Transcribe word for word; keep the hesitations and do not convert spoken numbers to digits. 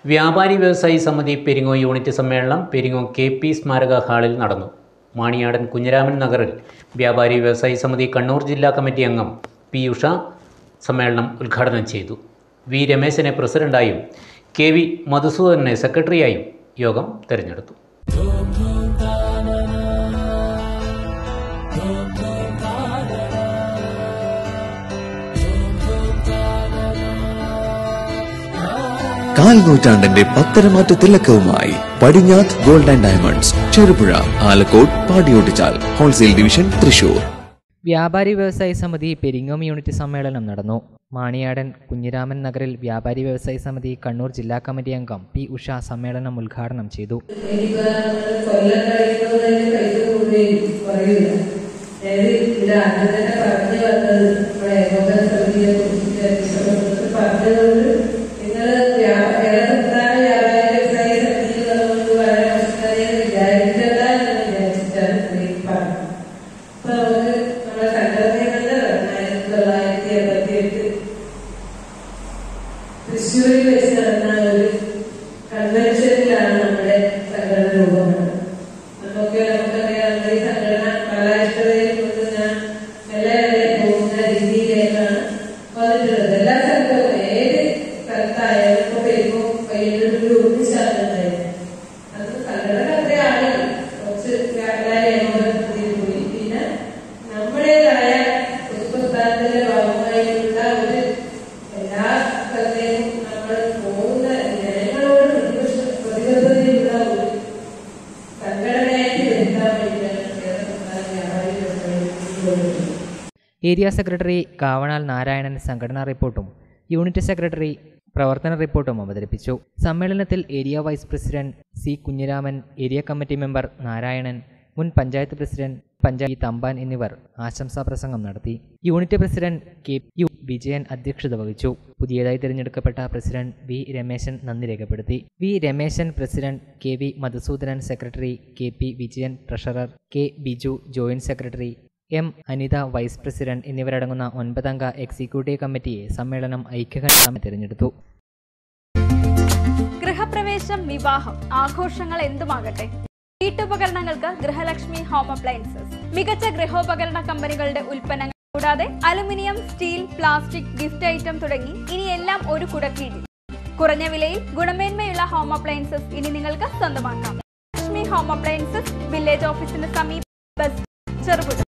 വ്യാപാരി വ്യവസായി സമിതി പെരിങ്ങോ യൂണിറ്റ് സമ്മേളനം പെരിങ്ങോ കെ പി സ്മാരക ഹാളിൽ നടന്നു. മാണിയാടൻ കുഞ്ഞിരാമൻ നഗറിൽ വ്യാപാരി വ്യവസായി സമിതി കണ്ണൂർ ജില്ലാ കമ്മിറ്റി അംഗം പി ഉഷ സമ്മേളനം ഉദ്ഘാടനം ചെയ്തു. വി രമേശനെ പ്രസിഡന്റായും കെ വി മധുസൂദനെ സെക്രട്ടറിയായും യോഗം തെരഞ്ഞെടുത്തു. കാൽ നൂറ്റാണ്ടിന്റെ പത്തരമാറ്റ തിലക്കവുമായി Padinjath gold and diamonds, Cherupuzha, Alakode, Padiyottuchal, wholesale division, Thrissur. വ്യാപാരി വ്യവസായി സമിതി പെരിങ്ങോം യൂണിറ്റ് സമ്മേളനം നടന്നു. മാണിയാടൻ കുഞ്ഞിരാമൻ നഗറിൽ വ്യാപാരി വ്യവസായി സമിതി കണ്ണൂർ ജില്ലാ കമ്മിറ്റി അംഗം പി ഉഷ സമ്മേളനം ഉദ്ഘാടനം ചെയ്തു. തൃശ്ശൂരിൽ വെച്ച് നടന്ന ഒരു കൺവെൻഷനിലാണ് നമ്മുടെ സംഘടന രൂപമാണ്. നമുക്ക് നമുക്കറിയാം, നമ്മുടെ ഈ സംഘടന കലായിഷ്ടതയിൽ കൊണ്ട് ഞാൻ എല്ലാവരെ പോകുന്ന രീതിയിലേക്കാണ് വന്നിട്ടുള്ളത്. എല്ലാ സ്ഥലത്തും ഏത് സ്ഥലത്തായാലും ഇപ്പൊ പെരുമോ പയ്യന്നൂരിൽ ഒന്നിച്ചാകുന്നുണ്ടായിരുന്നു. അത് സംഘടന അത്രയാണ് കുറച്ച് എല്ലാവരെയും പോയി. പിന്നെ നമ്മുടേതായ പൊതുപ്രസ്ഥാനത്തിന്റെ ഭാഗമായിട്ടുള്ള ഒരു എല്ലാ സ്ഥലത്തെയും നമ്മൾ പോകുന്ന ജനങ്ങളോട് പ്രതിബദ്ധതയുള്ള ഒരു സംഘടനയായിട്ട് വരുത്താൻ വേണ്ടിയാണ്. ഏരിയ സെക്രട്ടറി കാവണാൽ നാരായണൻ സംഘടനാ റിപ്പോർട്ടും യൂണിറ്റ് സെക്രട്ടറി പ്രവർത്തന റിപ്പോർട്ടും അവതരിപ്പിച്ചു. സമ്മേളനത്തിൽ area vice president C Kunhiraman, area committee member Narayanan, മുൻ പഞ്ചായത്ത് പ്രസിഡന്റ് പഞ്ചായത്ത് തമ്പാൻ എന്നിവർ ആശംസാ പ്രസംഗം നടത്തി. Unit president K U Vijayan അധ്യക്ഷത വഹിച്ചു. പുതിയതായി തിരഞ്ഞെടുക്കപ്പെട്ട പ്രസിഡന്റ് വി രമേശൻ നന്ദി രേഖപ്പെടുത്തി. V Rameshan president, K V Madhusoodanan secretary, K P Vijayan treasurer, K Biju joint secretary, M Anitha vice president എന്നിവരടങ്ങുന്ന ഒൻപതംഗ എക്സിക്യൂട്ടീവ് കമ്മിറ്റിയെ സമ്മേളനം ഐക്യകണ്ഠേന തിരഞ്ഞെടുത്തു. ഗൃഹപ്രവേശം, വിവാഹം, ആഘോഷങ്ങൾ എന്തുമാകട്ടെ, വീട്ടുപകരണങ്ങൾക്ക് ഗൃഹലക്ഷ്മി ഹോം അപ്ലയൻസസ്. മികച്ച ഗൃഹോപകരണ കമ്പനികളുടെ ഉൽപ്പന്നങ്ങൾ കൂടാതെ aluminium, steel, plastic, gift item തുടങ്ങി ഇനി എല്ലാം ഒരു കുടക്കീഴിൽ. കുറഞ്ഞ വിലയിൽ ഗുണമേന്മയുള്ള ഹോം അപ്ലയൻസസ് ഇനി നിങ്ങൾക്ക് സ്വന്തമാക്കാം. ലക്ഷ്മി ഹോം അപ്ലയൻസസ്, വില്ലേജ് ഓഫീസിന് സമീപം, ചെറുപുഴ.